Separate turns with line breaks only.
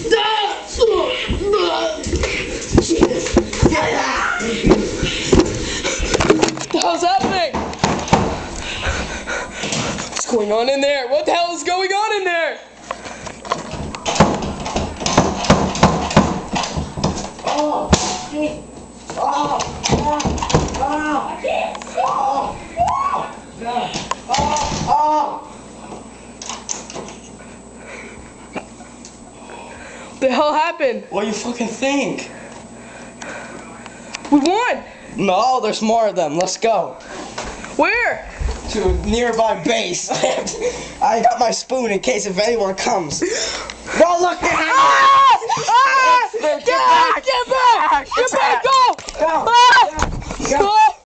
What the hell's happening? What's going on in there? What the hell is going on in there? What the hell happened?
What do you fucking think?
We won!
No, there's more of them. Let's go.
Where?
To a nearby base. I got my spoon in case if anyone comes. Well, look at him!
Get back! Get back! Go!
Go!
Ah!
Go!
Ah!